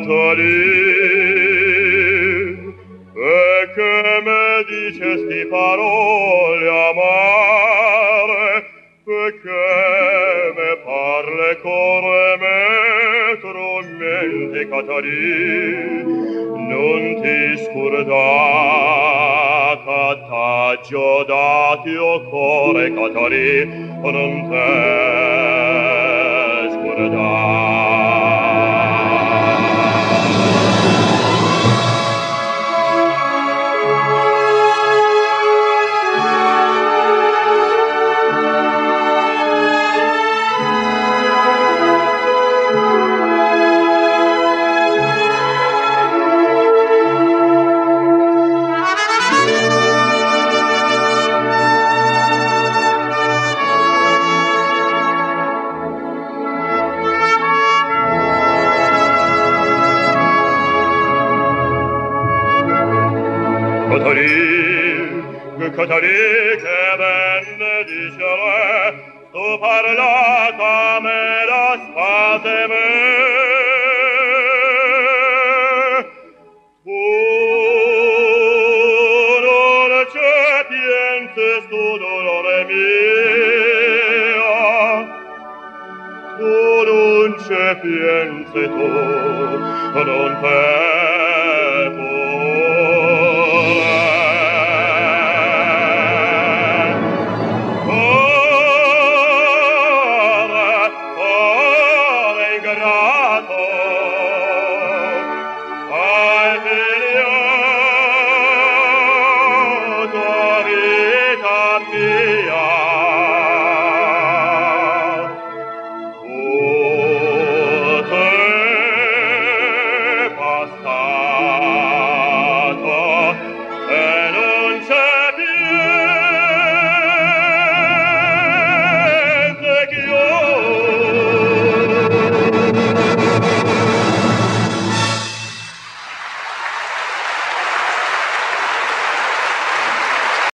Catalin, perché me dicesti parole amare, perché me parle core metro mente Catalin, non ti scordata t'aggio dati o core Catalin, non te scordata. Catalì che venne dicere, tu parlata me la spate me. Tu non c'è pienses tu dolore mia, tu non c'è piense tu, non te